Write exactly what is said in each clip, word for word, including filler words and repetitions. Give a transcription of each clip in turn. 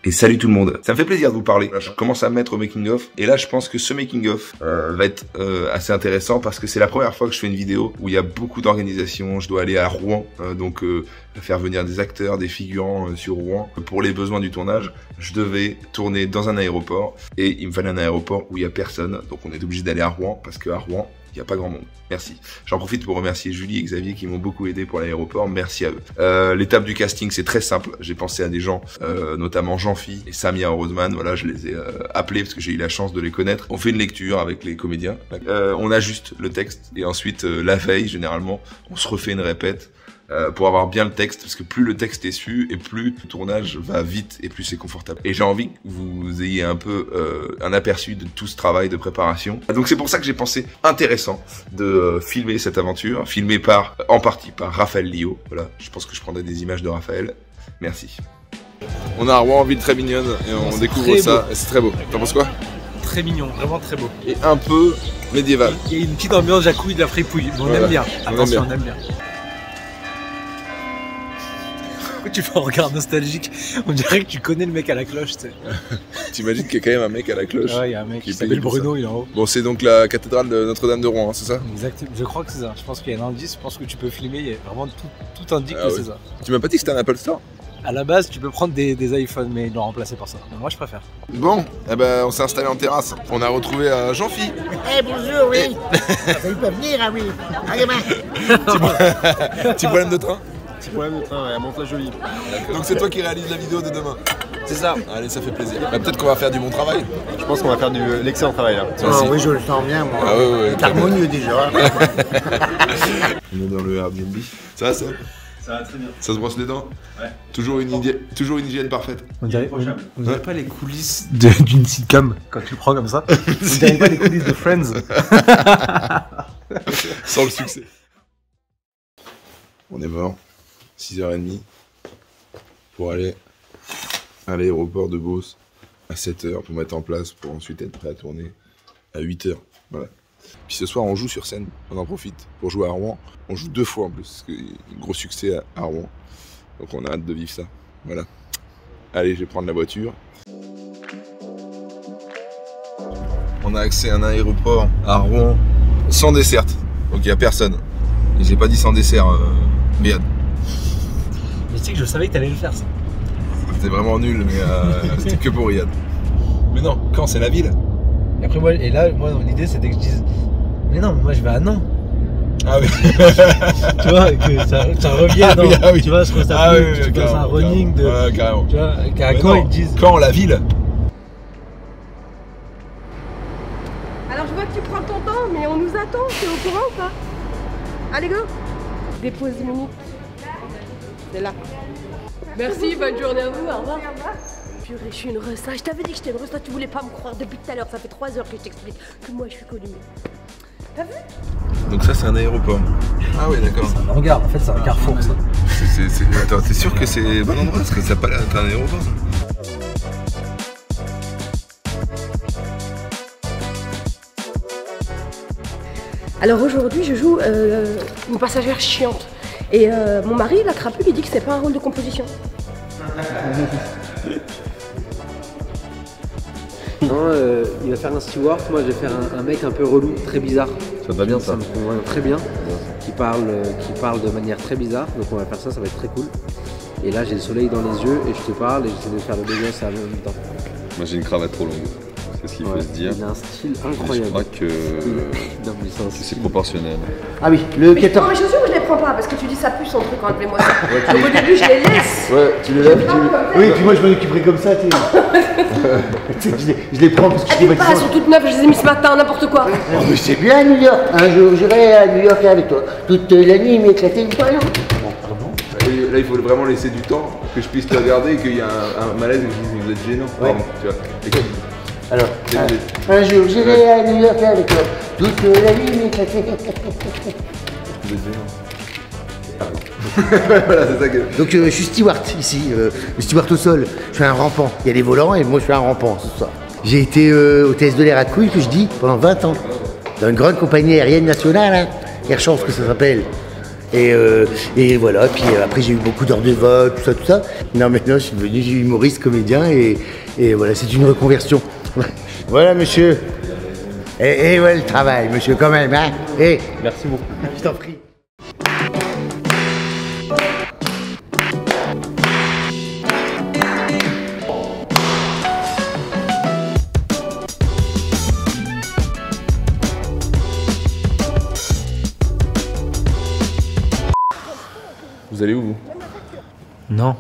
Et salut tout le monde. Ça me fait plaisir de vous parler. Je commence à me mettre au making of et là je pense que ce making of euh, va être euh, assez intéressant parce que c'est la première fois que je fais une vidéo où il y a beaucoup d'organisation. Je dois aller à Rouen, euh, donc euh, faire venir des acteurs, des figurants euh, sur Rouen. Pour les besoins du tournage, je devais tourner dans un aéroport et il me fallait un aéroport où il y a personne. Donc on est obligé d'aller à Rouen parce que à Rouen, il n'y a pas grand monde. Merci. J'en profite pour remercier Julie et Xavier qui m'ont beaucoup aidé pour l'aéroport. Merci à eux. Euh, L'étape du casting, c'est très simple. J'ai pensé à des gens, euh, notamment Jean-Phi et Samia Roseman. Voilà, je les ai euh, appelés parce que j'ai eu la chance de les connaître. On fait une lecture avec les comédiens. Euh, on ajuste le texte et ensuite, euh, la veille, généralement, on se refait une répète. Euh, pour avoir bien le texte, parce que plus le texte est su et plus le tournage va vite et plus c'est confortable. Et j'ai envie que vous ayez un peu euh, un aperçu de tout ce travail de préparation. Donc c'est pour ça que j'ai pensé intéressant de euh, filmer cette aventure, filmée par, en partie par Raphaël Lio. Voilà, je pense que je prendrai des images de Raphaël. Merci. On a à Rouen, ville très mignonne, et on découvre ça, c'est très beau. T'en penses quoi? Très mignon, vraiment très beau. Et un peu médiéval. Il y a une petite ambiance jacouille de la fripouille, on voilà. aime bien. Attention, on aime bien. Tu fais un regard nostalgique, on dirait que tu connais le mec à la cloche, tu sais. T'imagines qu'il y a quand même un mec à la cloche? Ouais, il y a un mec qui s'appelle Bruno, il est en haut. Bon, c'est donc la cathédrale de Notre-Dame de Rouen, hein, c'est ça? Exactement, je crois que c'est ça. Je pense qu'il y a un indice, je pense que tu peux filmer, il y a vraiment tout, tout indique ah, que oui. c'est ça. Tu m'as pas dit que c'était un Apple Store? À la base, tu peux prendre des, des iPhones, mais ils l'ont remplacé par ça. Mais moi, je préfère. Bon, eh ben, on s'est installé en terrasse. On a retrouvé euh, Jean-Phi. Eh hey, bonjour, oui. Et... Ça peut venir, ah oui. Allez, ben. Petit problème de train? Petit problème de train, ouais, à Mantes-la-Jolie. Donc c'est toi qui réalise la vidéo de demain? C'est ça. Allez, ça fait plaisir. Bah, peut-être qu'on va faire du bon travail. Je pense qu'on va faire de l'excellent travail là. Oh, oui, je le sens bien, moi. Ah, oui, oui, c'est harmonieux déjà. On est dans le Airbnb. Ça va, ça? Ça va très bien. Ça se brosse les dents? Ouais. Toujours une, hygiène, toujours une hygiène parfaite. On dirait, on, on dirait ouais. pas les coulisses d'une sitcom quand tu le prends comme ça. On dirait pas les coulisses de Friends. Sans le succès. On est mort. six heures trente pour aller à l'aéroport de Beauce à sept heures pour mettre en place pour ensuite être prêt à tourner à huit heures. Voilà. Puis ce soir on joue sur scène, on en profite pour jouer à Rouen. On joue deux fois en plus, parce qu'il y a un gros succès à, à Rouen. Donc on a hâte de vivre ça. Voilà. Allez, je vais prendre la voiture. On a accès à un aéroport à Rouen sans dessert. Donc il n'y a personne. Et j'ai pas dit sans dessert, euh, Béad. Mais tu sais que je savais que t'allais le faire ça. C'était vraiment nul, mais euh, c'était que pour Riyad. Mais non, quand c'est la ville. Et après moi, et là, moi l'idée c'était que je dise, mais non, moi je vais à Nantes. Ah oui. Tu vois, que ça, ça revient dans, ah oui, ah oui. Tu vois, je trouve ça ah plus, oui, tu passes un running de, ouais, carrément. Tu vois, qu'à quand ils disent. Quand la ville. Alors je vois que tu prends ton temps, mais on nous attend, t'es au courant ou pas? Allez go. Dépose dix minutes. C'est là. Merci, bonne journée à vous, au revoir. Purée, je suis une resta. Je t'avais dit que j'étais une resta, tu voulais pas me croire depuis tout à l'heure. Ça fait trois heures que je t'explique que moi je suis connue. T'as vu? Donc ça c'est un aéroport. Ah oui d'accord. C'est un hangar, en fait c'est un carrefour ça. C'est, c'est... Attends, t'es sûr que c'est bon endroit? Parce que ça n'a pas l'air d'être un aéroport ça. Alors aujourd'hui je joue euh, une passagère chiante. Et euh, mon mari, la crapule, il dit que c'est pas un rôle de composition. Non, euh, il va faire un steward, moi je vais faire un, un mec un peu relou, très bizarre. Ça va bien ça. Ça me convainc très bien, qui parle, qui parle de manière très bizarre, donc on va faire ça, ça va être très cool. Et là j'ai le soleil dans les yeux et je te parle et j'essaie de faire le dégât ça en même temps. Moi j'ai une cravate trop longue, c'est ce qu'il ouais, faut se dire. Il a un style incroyable. Et je crois que, non, mais que c'est proportionnel. Ah oui, le quatorze. Mais mes chaussures je les prends pas parce que tu dis ça pue son truc, enlevez-moi ça. Ouais, au début je les laisse. Ouais, tu les lèves, tu... Oui, et puis moi je m'en occuperai comme ça, tu sais. je, les, je les prends parce que je les pas, elles sont toutes neuves, je les ai mis ce matin, n'importe quoi. Oh, mais c'est bien à New York. Un jour j'irai à New York avec toi. Toute la nuit, mais éclater une poire. Là il faut vraiment laisser du temps que je puisse te regarder et qu'il y a un, un malaise et que je dise vous êtes gênant. Ouais. Pardon, tu vois. Et que... Alors, un, un jour j'irai ouais. à New York avec toi. Toute la nuit, mais éclater. Vous êtes gênant. Voilà, c'est ça que... Donc euh, je suis steward ici, euh, le steward au sol. Je suis un rampant. Il y a des volants et moi je suis un rampant ce soir. J'ai été euh, hôtesse de l'air à couilles, que je dis, pendant vingt ans. Dans une grande compagnie aérienne nationale, hein. Air Chance que ça s'appelle. Et, euh, et voilà, puis euh, après j'ai eu beaucoup d'heures de vol, tout ça, tout ça. Non, maintenant je suis devenu humoriste, comédien, et, et voilà, c'est une reconversion. Voilà, monsieur. Et, et ouais, le travail, monsieur, quand même, hein. Et, Merci beaucoup. je t'en prie. Vous allez où, vous? Non.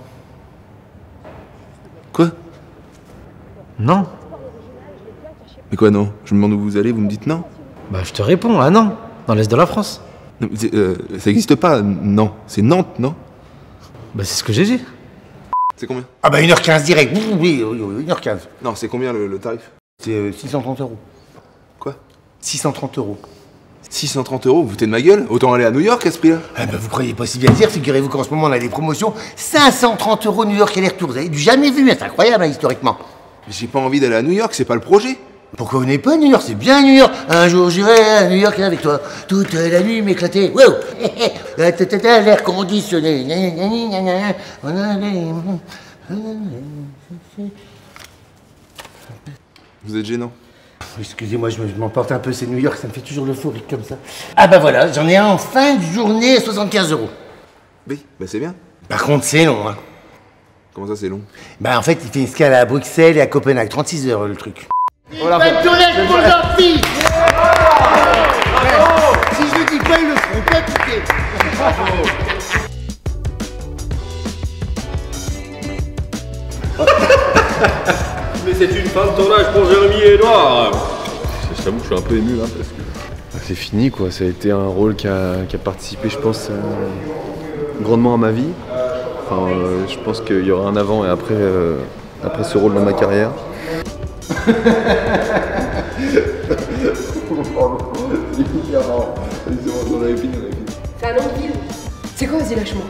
Quoi? Non. Mais quoi, non? Je me demande où vous allez, vous me dites non? Bah je te réponds, ah non. Dans l'est de la France. Non, mais c'est, euh, ça n'existe pas, non. C'est Nantes, non? Bah c'est ce que j'ai dit. C'est combien? Ah bah une heure quinze direct, oui, oui, oui, oui, une heure quinze. Non, c'est combien le, le tarif? C'est euh, six cent trente euros. Quoi? six cent trente euros. six cent trente euros, vous foutez de ma gueule? Autant aller à New York à ce prix-là? Ah bah vous croyez pas si bien dire, figurez-vous qu'en ce moment on a des promotions, cinq cent trente euros New York aller-retour, vous avez du jamais vu, c'est incroyable hein, historiquement. Mais j'ai pas envie d'aller à New York, c'est pas le projet. Pourquoi vous n'êtes pas à New York? C'est bien New York. Un jour j'irai à New York avec toi, toute la nuit m'éclater. Wow. L'air conditionné. Vous êtes gênant. Excusez-moi, je m'emporte un peu, c'est New York, ça me fait toujours l'euphorie comme ça. Ah bah voilà, j'en ai un en fin de journée à soixante-quinze euros. Oui, bah c'est bien. Par contre, c'est long, hein. Comment ça, c'est long? Bah en fait, il fait une escale à Bruxelles et à Copenhague, trente-six heures le truc. Voilà, pas de toilette pour gentil. Si je le dis pas, ils le feront pas piquer. Mais c'est une fin de tournage pour Jérémy et Edouard. Je t'avoue que je suis un peu ému là parce que ah, c'est fini quoi, ça a été un rôle qui a, qui a participé je pense euh, grandement à ma vie. Enfin, euh, je pense qu'il y aura un avant et après, euh, après ce rôle dans ma carrière. C'est un nom de ville. C'est quoi, vas-y, lâche-moi.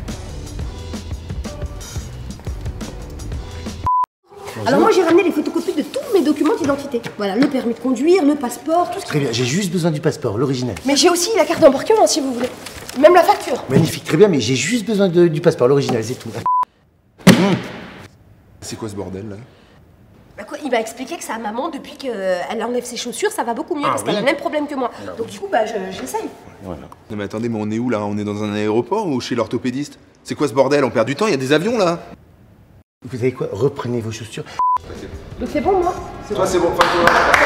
Alors moi j'ai ramené les photocopies de tous mes documents d'identité. Voilà, le permis de conduire, le passeport, tout ce Très bien, j'ai juste besoin du passeport, l'original. Mais j'ai aussi la carte d'embarquement si vous voulez. Même la facture. Magnifique, très bien, mais j'ai juste besoin de- du passeport, l'original, c'est tout. Mmh. C'est quoi ce bordel là? Bah quoi, il m'a expliqué que sa maman, depuis qu'elle enlève ses chaussures, ça va beaucoup mieux Ah parce qu'elle a oui. le même problème que moi. Donc du coup, bah je- j'essaye. Non mais attendez, mais on est où là? On est dans un aéroport ou chez l'orthopédiste? C'est quoi ce bordel? On perd du temps, il y a des avions là? Vous savez quoi? Reprenez vos chaussures. Donc c'est bon moi. Toi c'est bon, fin de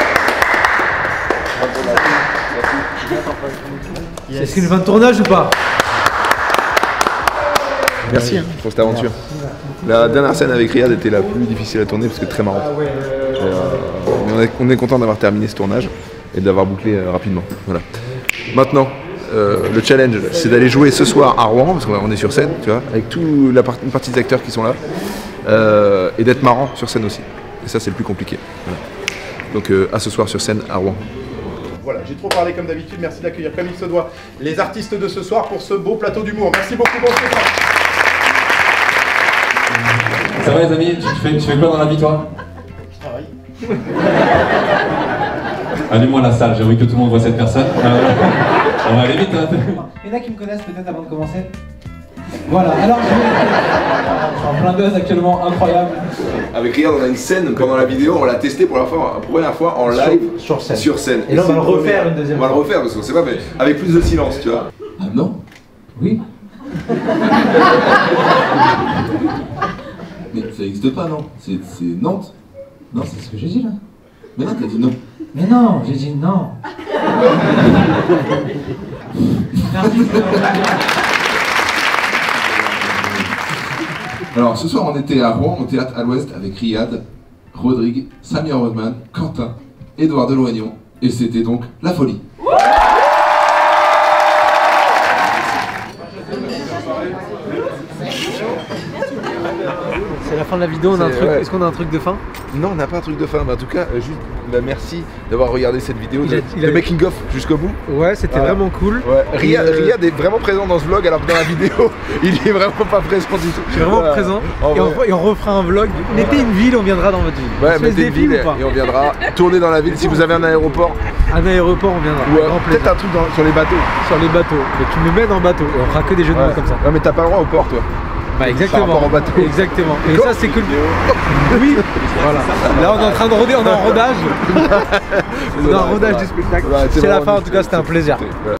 tournage. Est-ce qu'il y a une fin de tournage ou pas? Merci hein, pour cette aventure. La dernière scène avec Riyad était la plus difficile à tourner parce que très marrante. Et, euh, mais on est, on est content d'avoir terminé ce tournage et de l'avoir bouclé euh, rapidement. Voilà. Maintenant, euh, le challenge, c'est d'aller jouer ce soir à Rouen, parce qu'on est sur scène, tu vois, avec toute la part, une partie des acteurs qui sont là, euh, et d'être marrant sur scène aussi. Et ça, c'est le plus compliqué. Voilà. Donc, euh, à ce soir sur scène à Rouen. Voilà, j'ai trop parlé comme d'habitude. Merci d'accueillir comme il se doit les artistes de ce soir pour ce beau plateau d'humour. Merci beaucoup pour ce temps. Ça va les amis, tu fais, tu fais quoi dans la vie toi? Je travaille. Allume-moi la salle, j'ai envie que tout le monde voit cette personne. Euh, on va aller vite hein. Il y en a qui me connaissent peut-être avant de commencer. Voilà, alors je suis en plein buzz actuellement, incroyable. Avec Riyad, on a une scène pendant la vidéo, on l'a testé pour la fois, première fois en live Sur scène. sur scène. Et là, on va c'est le refaire premier. une deuxième On va le fois. refaire parce qu'on sait pas, mais avec plus de silence, tu vois. Ah non? Oui. Mais ça n'existe pas non? C'est c'est Nantes? Non, c'est ce que j'ai dit là. Mais non, t'as dit non. Mais non, j'ai dit non. Alors ce soir on était à Rouen, au théâtre à l'Ouest avec Riyad, Rodrigue, Samir Rodman, Quentin, Édouard Deloignon, et c'était donc la folie. C'est la fin fin de la vidéo, on a un C'est- truc. ouais. Est-ce qu'on a un truc de fin? Non, on n'a pas un truc de fin, mais en tout cas, euh, juste bah, merci d'avoir regardé cette vidéo Il de, a- il de a- making of jusqu'au bout. Ouais, c'était Voilà. vraiment cool. Ouais. Riyad, Et, euh, Riyad est vraiment présent dans ce vlog, alors que dans la vidéo, il est vraiment pas présent du tout. Je suis vraiment Voilà. présent. En Et on, vrai. et on refera un vlog. Mettez une ville, on viendra dans votre ville. Ouais, On se laisse mettez des une films ville ou pas? et on viendra tourner dans la ville. Si vous avez un aéroport Un aéroport, on viendra. ou euh, Grand plaisir. peut-être un truc dans- sur les bateaux. Sur les bateaux. Mais tu me mets dans le bateau et on fera que des jeux de mots Ouais. comme ça. Non, mais t'as pas le droit au port, toi. Bah exactement. Par rapport au bateau. Exactement. Et Quoi ça c'est que le. Oui. Voilà. Là on est en train de roder, on est en rodage. On est en rodage du spectacle. Ouais, C'est la vraiment fin en du- tout cas, c'était un plaisir. Ouais.